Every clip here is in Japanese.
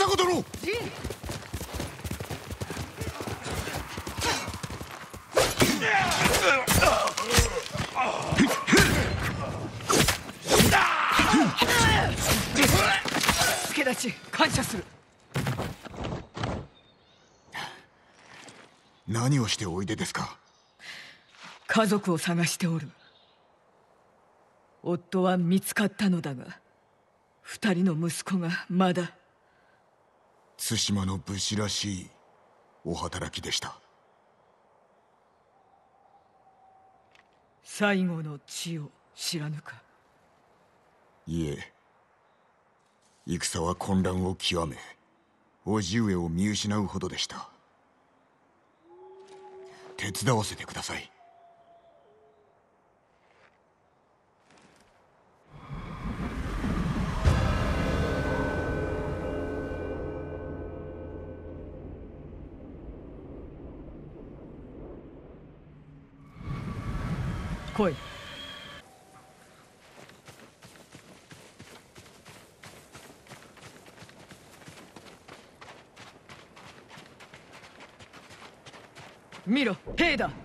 子殿。 助立ち感謝する。 何をしておいでですか？ 家族を探しておる。夫は見つかったのだが、二人の息子がまだ。 対馬の武士らしいお働きでした。 最後の地を知らぬか？ いえ、戦は混乱を極め、叔父上を見失うほどでした。手伝わせてください。 来い。見ろ、兵だ。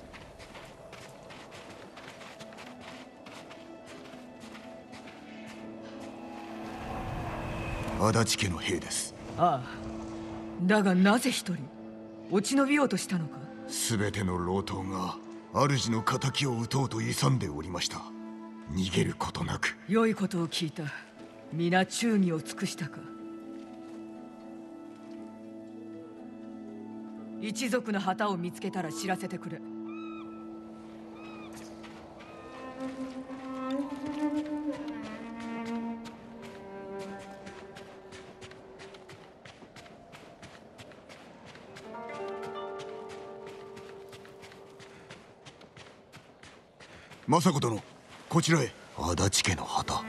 足立家の兵です。 ああ、だがなぜ一人落ち延びようとしたのか？ 全ての老頭が主の仇を討とうと勇んでおりました。逃げることなく。 良いことを聞いた。皆忠義を尽くしたか？一族の旗を見つけたら知らせてくれ。 政子殿、こちらへ。足立家の旗。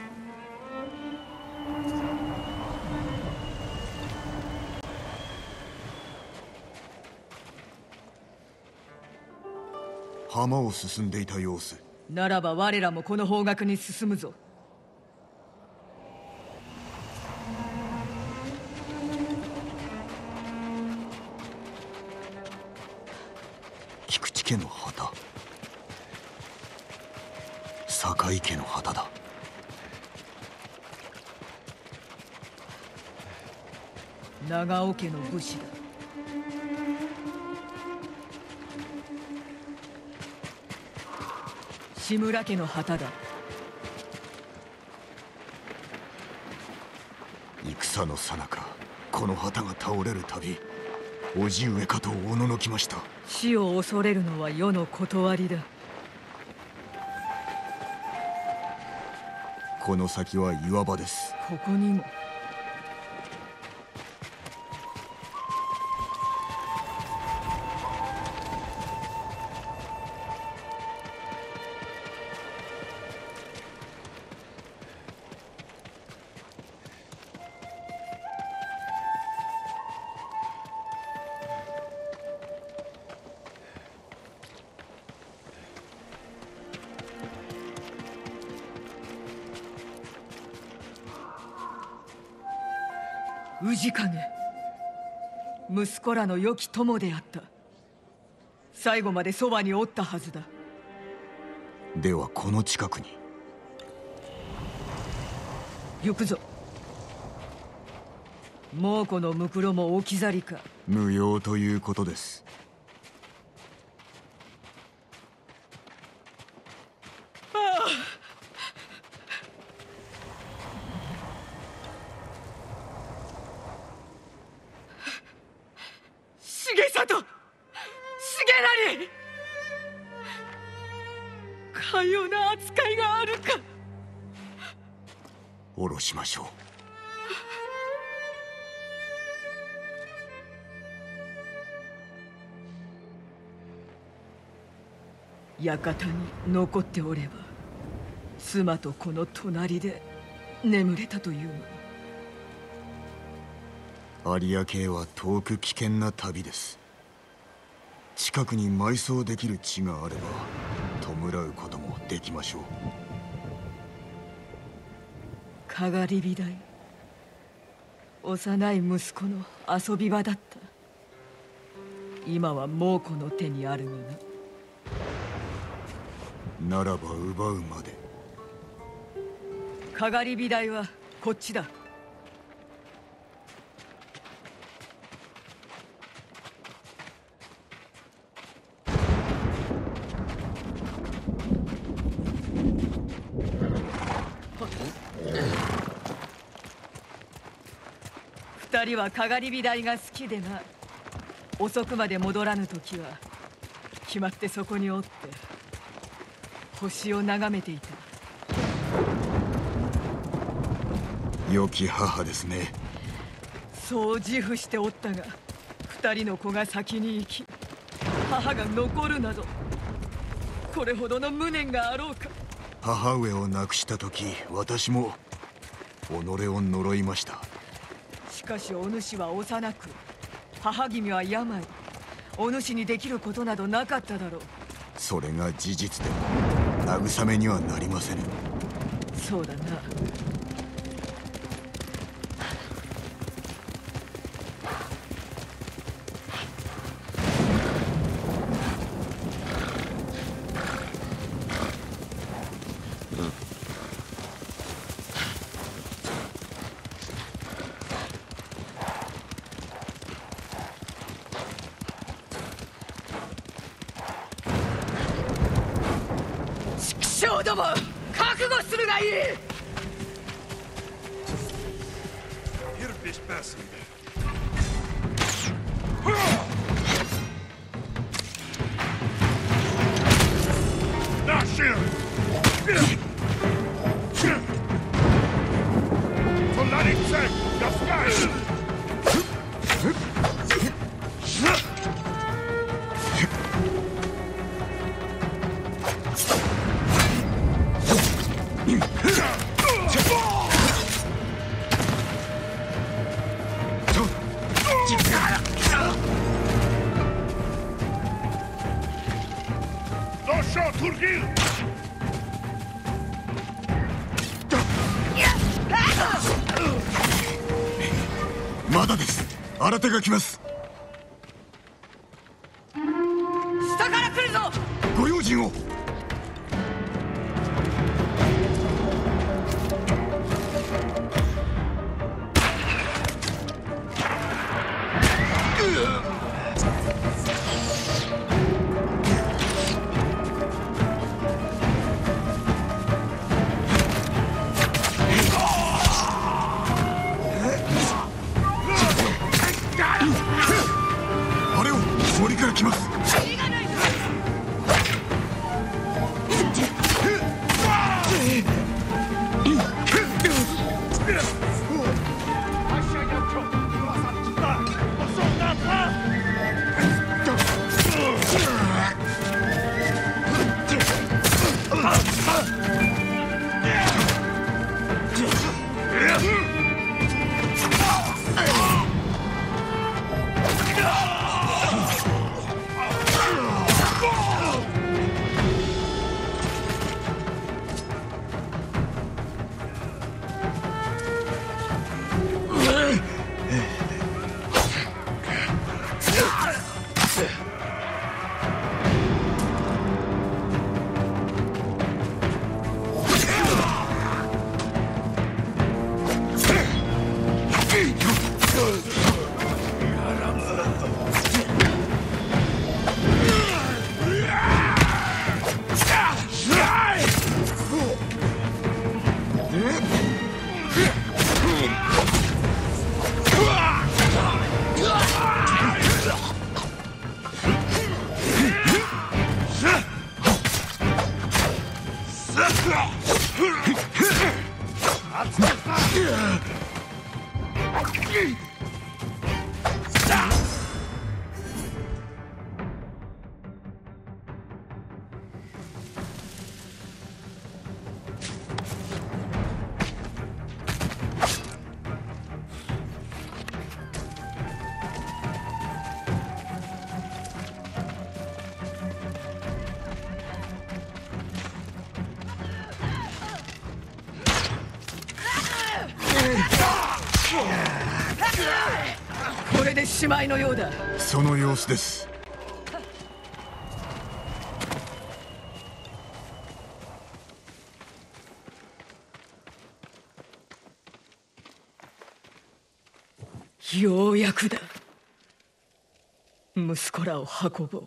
浜を進んでいた様子。 ならば我らもこの方角に進むぞ。 菊池家の旗、酒井家の旗だ。 長尾家の武士だ。志村家の旗だ。 戦の最中、この旗が倒れるたび、叔父上かとおののきました。 死を恐れるのは世の断りだ。 この先は岩場です。 ここにも。氏影、息子らの良き友であった。最後までそばにおったはずだ。 ではこの近くに。 行くぞ。猛虎のムクロも置き去りか？ 無用ということです。 重里、重成、かような扱いがあるか。 下ろしましょう。館に残っておれば、妻とこの隣で眠れたというのに。 有明へは遠く危険な旅です。近くに埋葬できる地があれば弔うこともできましょう。 かがり火台、 幼い息子の遊び場だった。今は猛虎の手にあるがな。ならば奪うまで。 かがり火台はこっちだ。二人はかがり火台が好きでな。遅くまで戻らぬ時は決まってそこにおって星を眺めていた。 良き母ですね。 そう自負しておったが、二人の子が先に行き母が残るなど、これほどの無念があろうか。 母上を亡くした時、私も己を呪いました。 しかしお主は幼く、母君は病。お主にできることなどなかっただろう。 それが事実でも慰めにはなりませぬ。 そうだな。畜生ども、覚悟するがいい。 まだです。新手が来ます。 下から来るぞ。 ご用心を。あれを森から来ます。 でしまいのようだ。 その様子です。 ようやくだ。息子らを運ぼう。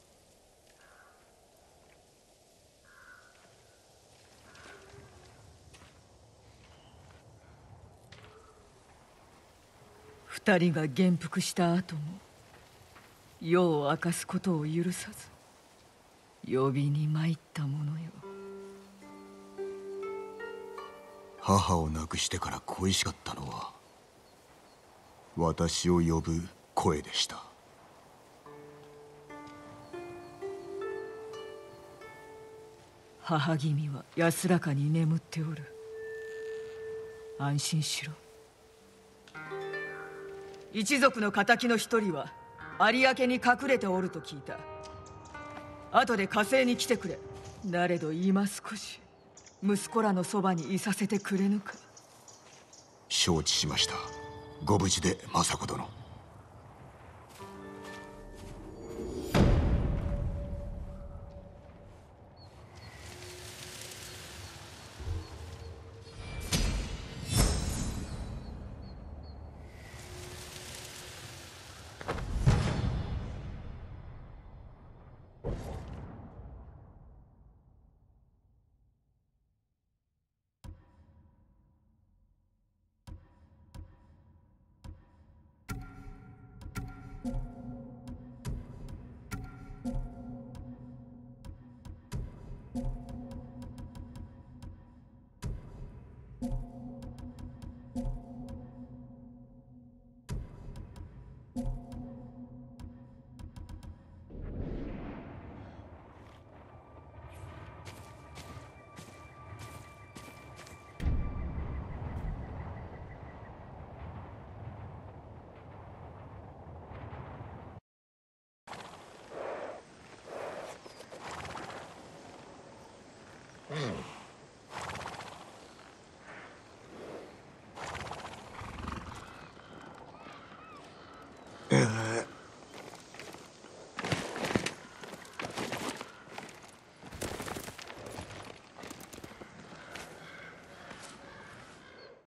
二人が元服した後も世を明かすことを許さず呼びに参ったものよ。 母を亡くしてから恋しかったのは私を呼ぶ声でした。 母君は安らかに眠っておる。安心しろ。一族の仇の一人は有明に隠れておると聞いた。後で火星に来てくれ。なれど今少し息子らのそばにいさせてくれぬか。 承知しました。ご無事で政子殿。